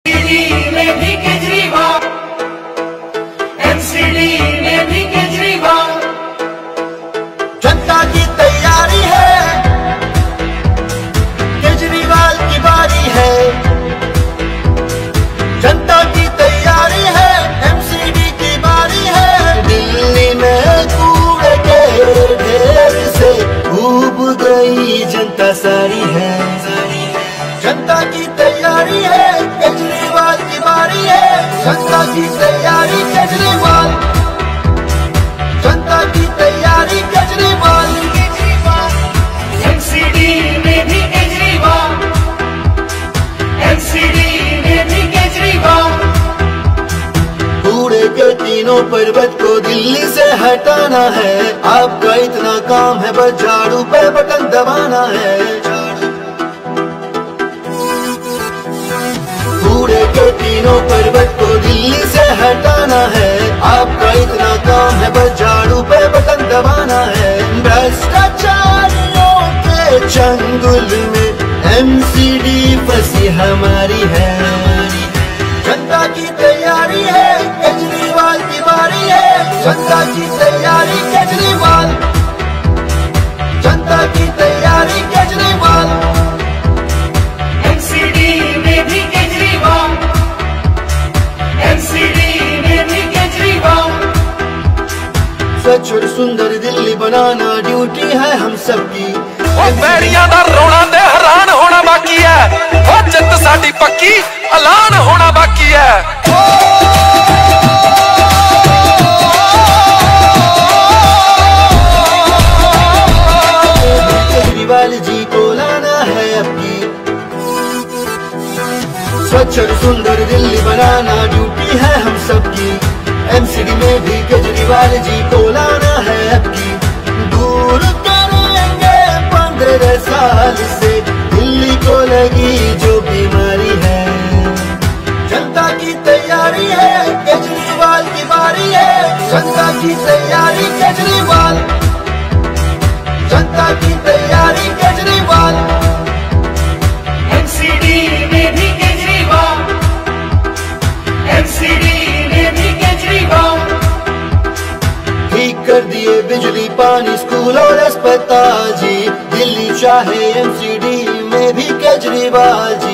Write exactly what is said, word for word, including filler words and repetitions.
दिल्ली में भी केजरीवाल, एमसीडी में भी केजरीवाल। जनता की तैयारी है, केजरीवाल की बारी है। जनता की तैयारी है, एमसीडी की बारी है। दिल्ली में कूड़े के ढेर से डूब गई जनता सारी है। जनता की तैयारी है, केजरीवाल की बारी है। जनता की तैयारी केजरीवाल, जनता की तैयारी केजरीवाल। एमसीडी में भी केजरीवाल, एमसीडी में भी केजरीवाल। कूड़े के तीनों पर्वत को दिल्ली से हटाना है। आपका इतना काम है, बस झाड़ू पे बटन दबाना है। कूड़े के तीनों पर्वत को दिल्ली से हटाना है। आपका इतना काम है, बस झाड़ू पे बटन दबाना है। भ्रष्टाचारियों के चंगुल में एमसीडी फंसी हमारी है। जनता की तैयारी है, केजरीवाल की बारी है। जनता की तैयारी केजरीवाल, जनता की तैयारी केजरीवाल। एमसीडी में भी केजरीवाल, एमसीडी में भी केजरीवाल। स्वच्छ और सुंदर दिल्ली बनाना ड्यूटी है हम सबकी। बैरियां दा रोना ते हैरान होना बाकी है। ओ जित साडी पक्की, ऐलान होना बाकी है। केजरीवाल जी को लाना है अपनी। स्वच्छ और सुंदर दिल्ली बनाना ड्यूटी है हम सबकी। एमसीडी में भी केजरीवाल जी को लाना है अपनी। दूर करेंगे पंद्रह साल से दिल्ली को लगी जो बीमारी है। जनता की तैयारी है, केजरीवाल की बारी है। जनता की तैयारी केजरीवाल, जनता की तैयारी केजरीवाल। एमसीडी में भी केजरीवाल, एमसीडी में भी केजरीवाल। ठीक कर दिए बिजली पानी स्कूल और अस्पताल जी। दिल्ली चाहे एमसीडी में भी केजरीवाल जी।